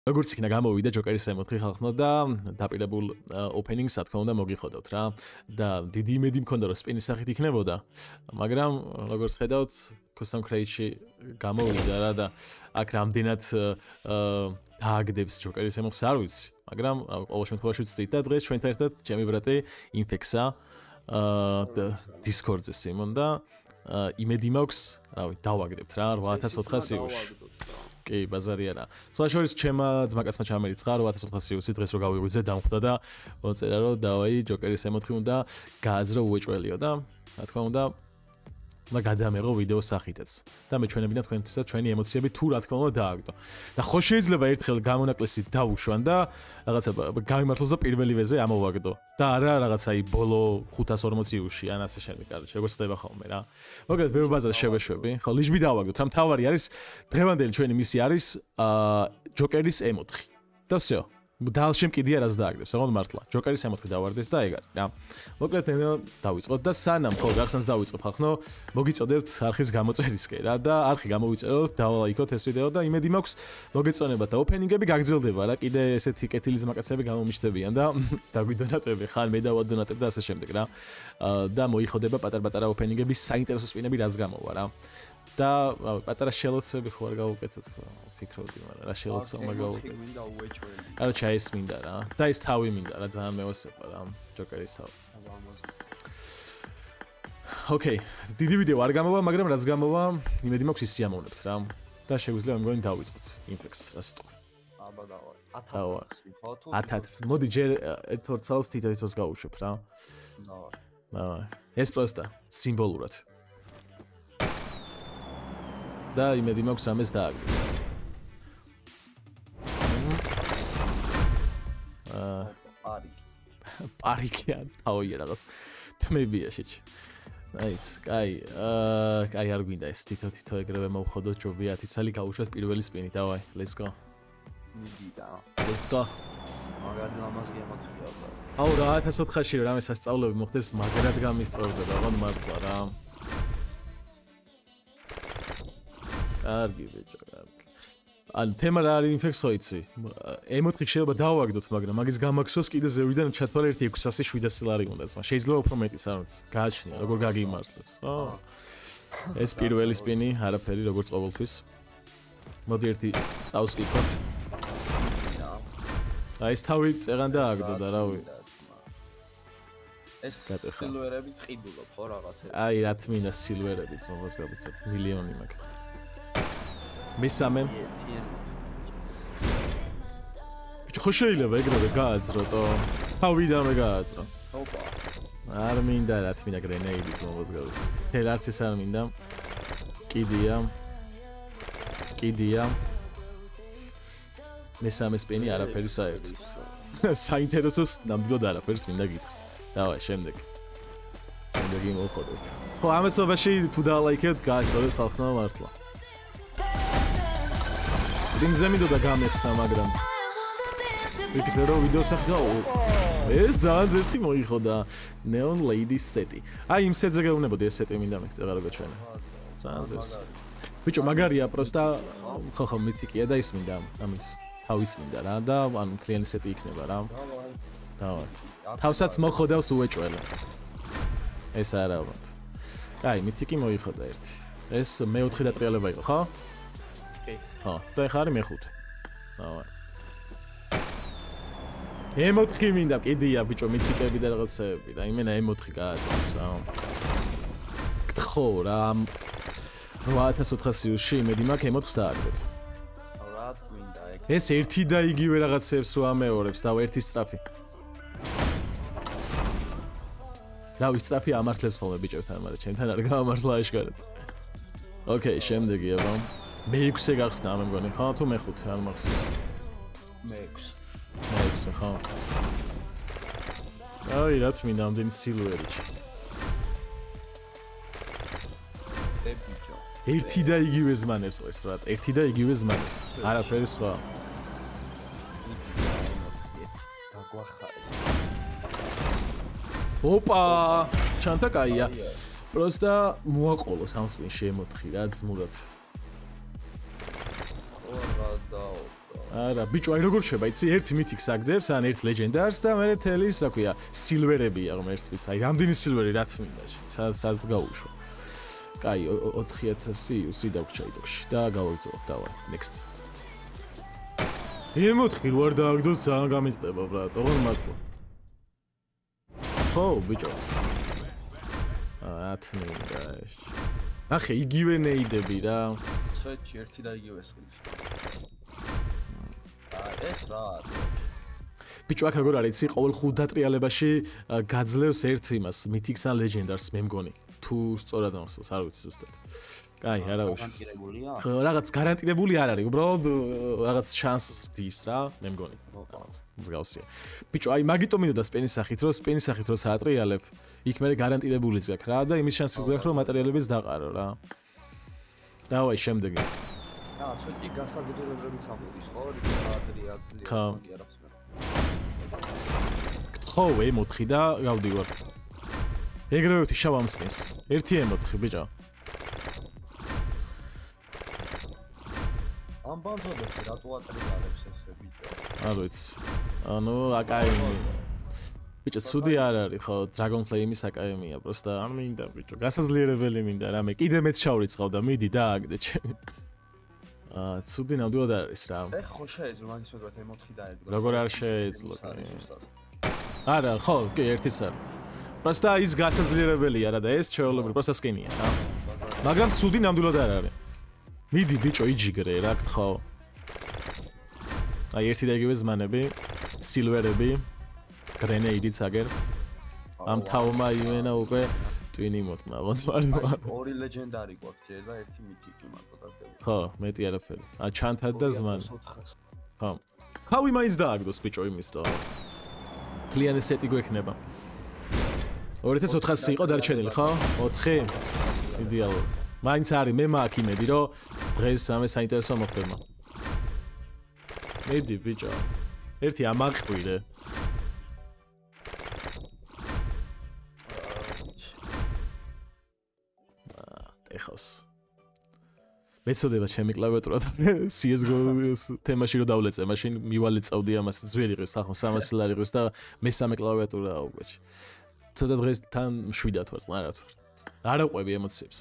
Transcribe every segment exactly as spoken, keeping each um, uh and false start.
როგორც იქნა გამოვიდა ჯოკერის ემოთხი ხალხნო და დაპირებულ ოპენინგს რა თქმა უნდა მოგიხოდოთ რა და დიდი იმედი მქონდა რომ სპინის სახით იქნებოდა მაგრამ როგორც ხედავთ custom crate-ში გამოვიდა რა და აქ რამდენად დააგდებს ჯოკერის ემოთხს არ ვიცი მაგრამ ყოველ შემთხვევაში ვცდით და დღეს ჩვენთან ერთად ჩემი ბრატი ინფექსა Discord-ზე სიმონ და იმედი მაქვს რავი დავაგდებთ რა ორი ათას ოთხასი იუში კი, ბაზარი არა. სხვა შორის ჩემმა ძმაკაცმა ჩამერიცხა ორი ათას ოთხასი იუსი დღეს რო გავიღვიძე დამხვდა და მოწერა რომ დავაი ჯოკერის ემოთხი უნდა გააძრო უეჭველიო და რა თქმა უნდა უნდა გადამეღო ვიდეოს სახითაც და მე ჩვენებინა თქვენთვისაც ჩვენი ემოციები თუ რა თქმა უნდა დააგდო. და ხო შეიძლება ერთხელ გამონაკლისი დავუშვან და რაღაცა გამიმართლოს და პირველივეზე ამოვაგდო. და არა რაღაცა აი ბოლო ხუთას ორმოცი იუში ან ასე შემდეგ, კაროჩე, როგორც ხდება ხოლმე რა. მოკლედ ბევრ ბაზარს შევეშვები. ხო, ლიჟბი დავაგდოთ. ამ თავარი არის დღევანდელი ჩვენი მისი არის ჯოკერის ემოთხი. და всё. დალშემ კიდია რას დააგდებს, აღარ მართლა. ჯოკერის ემოთხი დავარდეს და ეგ არის რა. მოკლედ დავიწყოთ და სანამ ხო რაღაცას დავიწყებ ახლა, მოგიწოდებთ არხის გამოწერისკენ რა და არხი გამოვიწეროთ, დავლაიქოთ ეს ვიდეო და იმედი მაქვს მოგეწონებათ და ოპენინგები გაგრძელდება რა. კიდე ესეთი კეთილი ზმაკაცები გამომიშთებიან და დაგვიდონატები, ხან მე დავადონატებ და ასე შემდეგ რა. და მოიხოდება პატარ-პატარა ოპენინგების საინტერესო სპინები რაც გამოვა რა. და პატარა შელოცები ხო არ გავუკეთოთ ხო ფიქრობდი მაგრამ რა შელოცო მაგავუკეთოთ მინდა უეჭველი კაროჩა ეს მინდა რა და ეს თავი მინდა რა ძალიან მეოსება რა ჯოკერის თავი ოკეი დიდი ვიდეო არ გამოვა მაგრამ რაც გამოვა იმედი მაქვს ის სიამოვნებთ რა და შეგვიძლია მგონი დავიწყოთ ინფექს რა სიტყვა აბა დავა ათათი მოდი ჯერ ერთ ორ წელს თითო-თითოს გავუშვებ რა დავა ეს პროსტა სიმბოლურად და იმედი მაქვს ამას დააგდეს. აა პარიკი. პარიკი ან თავია რაღაც თმებია შეჭი. ნაის, კაი, აა კაი არ გვინდა ეს თითო-თითო ეგრევე მოვხოდოთ ჯობია ათი წელი გავუშვათ პირველი სპინი, დავაი, let's go. მიდიდა. let's go. მაგარი ლამაზი ემოთხია აბა. აუ რა ათას ოთხასი რომ რამე სასწაულები მოხდეს, მაგრად გამისწორდა და აღარ მართლა რა. კარგი ბიჭო, კარგი. ანუ თემა რა არის ინფექს ხო იცი? ემოთხი შეიძლება დავაგდოთ, მაგრამ მაგის გამაქსოს კიდე ზევიდან ჩათვალე ერთი ექვსასი შვიდასი ლარი უნდა ძმა. შეიძლება უფრო მეტიც არ ვიცი. გააჩნია, როგორ გაგიმართლებს. ო. ეს პირველი სპინი, არაფერი როგორც ყოველთვის. მოდი ერთი წავს კითხოთ. აი ეს თავი წეღან დააგდო და რავი. ეს სილვერებით ყიდულობ ხო რაღაცა? აი რა თმინდა სილვერებით მომას გავიცეთ მილიონი მაგ. მისამე ხო შეიძლება ეგრევე გააძროტო თავიდანვე გააძრო ოპა არ მინდა რა თქმა უნდა გრენეიდი მომოძგავთ თელ არც ეს არ მინდა კიდია კიდია მისამე სპინი არაფერი საერთოდ საინტერესოს ნამდვილად არაფერს მინდა გითხრა დავა შემდეგ შემდეგ იმოხოდეთ ხო ამასობაში თუ დალაიქეთ გაიწოდეთ ხალხმა მართლა სტრინგზე მინდოდა გამეხსნა მაგრამ ვიფიქრე რომ ვიდეოს ახდაო ეს ძალიან ზესტი მოიხოდა neon lady სეტი აი იმ სეტზე გეუბნებოდი ეს სეტი მინდა მეკწეღა როგორ ჩვენა ძალიან ზესტი ბიჭო მაგარია პროსტა ხო ხო მითიკია და ის მინდა ამის თავის მინდა რა და ანუ კლიენტი სეტი იქნება რა დავა თავსაც მოხოდავს უეჭველე ეს არა ალბათ აი მითიკი მოიხოდა ერთი ეს მეოთხე დატრიალება იყო ხო ხო, და ხარ მეხუთე. ავა. ემოთხი მინდა, კიდია ბიჭო, მითიკები და რაღაცები და იმენა ემოთხი გააძროს რა. გთხო რა ორი ათას ოთხასი იუში იმედი მაქვს ემოთხს დააგდებ. რა გვინდა ეგ. ეს ერთი და იგივე რაღაცებს უამეორებს და ერთი სწრაფი. და ვისწრაფი ამართლებს ხოლმე ბიჭებთან, მაგრამ ჩემთან არ გამართლა აშკარად. ოკეი, შემდეგი აბა. მეექვსე გახსნა მე მგონი ხო თუ მეხუთე არ მახსოვს მეექვსე მეექვსე ხო აი რა თმინდა ამდენი სილვერი ერთი და იგივე ზმანებს ყოს ბრატ ერთი და იგივე ზმანებს არაფერი სხვა დაგვახარეს ოპა ჩანთა კაია პროსტა მოაყოლოს ამ სპინში ემოთხი რა ძმურად არა, ბიჭო, აი როგორ შევა, იცი, ერთ მითიქს აგდებს, ან ერთ ლეგენდარს და მე თელის, რა ქვია, სილვერებია, ღმერთს ვიცი, აი, რამდენი სილვერი რა თმინდა, სადაც სადაც გაუშვა. კაი, ოთხი ათასი იუსი დაგვრჩა იდოქში და გავაგზავნოთ, დავა, next. ემოთხი ვარ დააგდოს ძალიან გამიწდება, ბრატ, ოღონ მართლა. ხო, ბიჭო. აა, თმინდა ეს. ნახე, იგივე ნეიდები რა. სვეტში ერთი და იგივე სხდის. ეს რა ბიჭო აქ როგორ არის იცი ყოველ ხუთ დატრიალებაში გაძლევს ერთ იმას მითიქს ან ლეგენდარს მე მგონი თუ სწორად ამასოს არ ვიცი ზუსტად კაი არა გარანტირებულია ხო რაღაც გარანტირებული არ არის უბრალოდ რაღაც შანსს დის რა მე მგონი რაღაც მსგავსია ბიჭო აი მაგიტომ მინდოდა სპენის სახით რომ სპენის სახით რო საატრიალებ იქ მე გარანტირებულიც გაქვს რა და იმის შანსიც გაქვს რომ მატერიალებიც დაყარო რა დავაი შემდეგი რა, ცოტი გასაძლიერებებიც ამოდის, ხო? გააძლია, აძლია, მაგია რას მე. ხო, ემოთხი და გავდივარ. ეგრევე ვთი შავ ამსპენს. ერთი ემოთხი, ბიჭო. ამ ბანძობებს რატო ატრიალებს ესე, ბიჭო? არ ვიცი. ანუ აკადემია. ბიჭო, ცუდი არ არის, ხო, Dragonflame-ის აკადემია, პროსტა არ მინდა, ბიჭო. გასაძლიერებელი მინდა, რამე კიდე მეც შავრიწყავ და მიდი დააგდე ჩემი. აა ცუდი ნამდვილად არის რა. ეხ ხო შეეძლო მაგის მეგრად ემოთხი დაედგა. როგორ არ შეეძლო? არა, ხო, კი, ერთის არ. პროსტა ის გასაძლიერებელია რა და ეს ჩვეულებრივ პროსტა სკინია რა. მაგრამ ცუდი ნამდვილად არ არის. მიდი ბიჭო, იჯიგრე რა გთხოვ. აი ერთი და იგივე ზმანები, სილვერები, გრენეიდიც აგერ. ამ თავმა იმენა უკვე ტვინი მოტმა, ვარ. ორი ლეგენდარი გვაქვს ჯერ და ერთი მითიკი მაგო დაგდება. ხო, მეტი არაფერი. ა ჩანთად და ზმანი. ხო. თავი მაინც დააგდოს ბიჭო იმის და. კლიანი სეტი გვექნება. ორი ათას ოთხასი იყო დარჩენილი, ხო? ოთხი. იდეალური. მაინც არის მე მაქვს იმედი, რომ დღეს ამე საინტერესო მოხდება. მედი ბიჭო. ერთი ამაყვირე. ეხოს. მეწოდება ჩემი კლავიატურა და C S G O თემაში რო დავლეწე, მაშინ მივალე წავდი ამას ძველი ღირს, ახლა სამასი ლარი ღირს და მესამე კლავიატურაა უკვე. ცოტა დღეს თან მშვიდად ვარ, წყნარად ვარ. არ აყვები ემოციებს.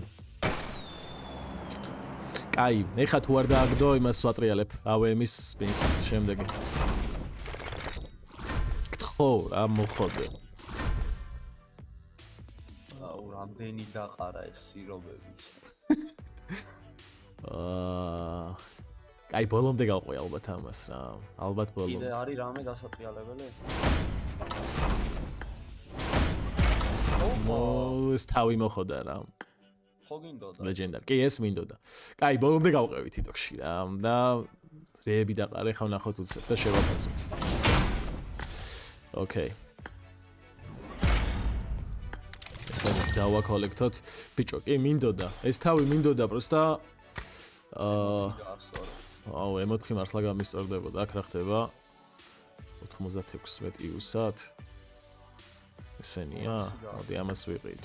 კაი, ეხა თუ არ დააგდო, იმას ვატრიალებ, A W M-ის სპინს შემდეგი. გთხოვ, რა მოხოდე. რამდენი დაყარა ეს სირობები. აა აი ბოლომდე გავყვი ალბათ ამას რა. ალბათ ბოლომდე. კიდე არის რამე გასატრიალებელი? ო, ეს თავი მოხოდა რა. ხო გინდოდა. ლეგენდარ. კი, ეს მინდოდა. კაი, ბოლომდე გავყვევით იდოქში რა. და რეები დაყარე, ხა ვნახოთ უცებ და შევაფასოთ. ოკეი. დავაკოლექტოთ. ბიჭო, კი მინდოდა. ეს თავი მინდოდა, პროსტა აა აუ, ემოთხი მართლა გამისწორდებოდა. აქ რა ხდება? ოთხმოცდაექვსი მეტი იუსად. ესენია? მოდი ამას ვიყიდ.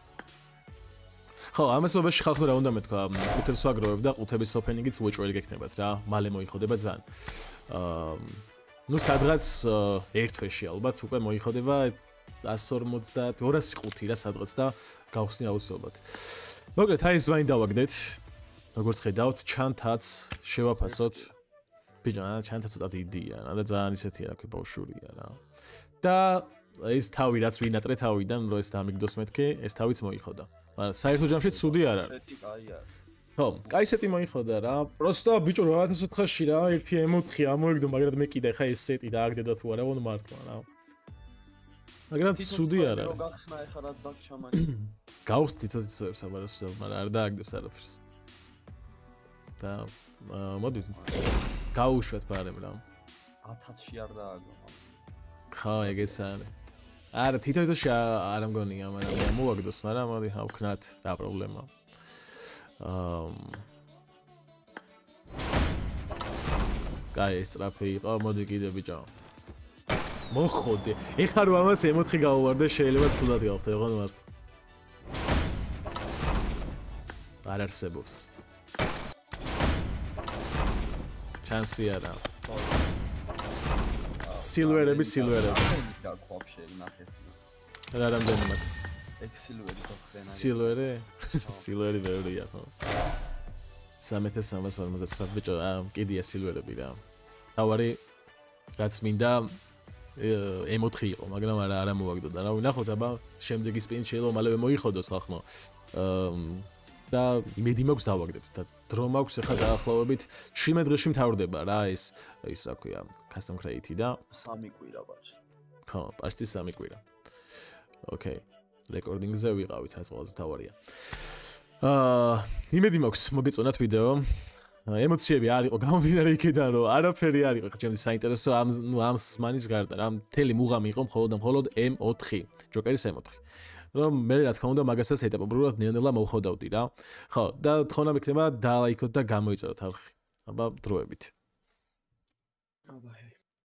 ხო, ამასობაში ხალხო რა უნდა მეთქვა? ყუთებს ვაგროვებ და ყუთების ოფენინგიც უეჭველი გექნებათ რა. მალე მოიხოდება ძალიან. აა ნუ სადღაც ერთ თვეში ალბათ უკვე მოიხოდება ას ორმოცდაათი ორასი ხუთი რა სადღაც და გავხსნი აუცილებლად. მოკლედ აი ეს ვაინ დავაგდეთ. როგორც ხედავთ, ჩანთაც შევაფასოთ. ბიჭო, ჩანთა ცოტა დიდია რა და ძალიან ისეთი რა ქვია ბავშვურია რა. და ეს თავი რაც ვინატრე თავიდან, რომ ეს დამიგდოს მეთქე, ეს თავიც მოიხოდა. მაგრამ საერთო ჯამში ცუდი არ არის. სეტი კაია. ხო, კაი სეტი მოიხოდა რა. პროსტა ბიჭო ორი ათას ოთხში რა, ერთი ემოთხი ამოიგდო, მაგრამ მე კიდე ხა ეს სეტი დააგდედა თუ არა, ვონ მართლა რა. მაგრამ ცუდი არ არის. გახსნა ეხლა რაც დაქვს ჩამანის. გავხს თითო-თითოებს აბარას ვზავ, მაგრამ არ დააგდებს არაფერს. და მოდი გაუშვათ ბარემ რა. ათათში არ დააგო. ხო, ეგეც არის. არა, თითო-თითოში არ მგონია, მაგრამ მე მოვაგდოს, მაგრამ მოდი ავქნათ, რა პრობლემა. აა კაი, სწრაფი იყო, მოდი კიდე ბიჭო. მოხოდე. ეხლა რომ ამას ემოთხი გავუვარდე, შეიძლება ცუდად გავხდე, ხო მართლა. არ არსებობს. შანსი არა. სილვერები, სილვერები. რა ყوافშე ნახეთ. რა რამდენი მაქვს? ეგ სილვერი თოხდენა. სილვერი? სილვერი ვერია ხო? სამი ათას სამას ორმოცდაათი ბიჭო, აა კიდია სილვერები რა. თავარი რაც მინდა ემ ოთხი იყო, მაგრამ არა არა მოვაგდოდა. რა ვნახოთ, აბა შემდეგი სპინი შეიძლება მალევე მოიხოდოს ხახმო. და იმედი მაქვს დავაგდებ და დრო მაქვს ახლა დაახლოებით შვიდმეტ დღეში მთავრდება რა ეს ის რა ქვია custom create და სამი კვირა ბაჭი. ხო, პაშტი სამი კვირა. ოკეი. რეკორდინგზე ვიყავით, რაც ყველაზე მთავარია. აა, იმედი მაქვს მოგეწონათ ვიდეო. ემოციები არ იყო გამომდინარე იქიდან რომ არაფერი არ იყო ხა ჩემთვის საინტერესო ამ ნუ ამ სმანის გარდა რა მთელი მუღამი იყო მხოლოდ და მხოლოდ ემ ოთხი ჯოკერის ემ ოთხი რომ მე რა თქმა უნდა მაგასაც ეტაპობრივად ნელ-ნელა მოვხოდავდი რა ხო და თხოვნა მექნება დალაიქოთ და გამოიწეროთ არხი აბა დროებით აბა ჰეი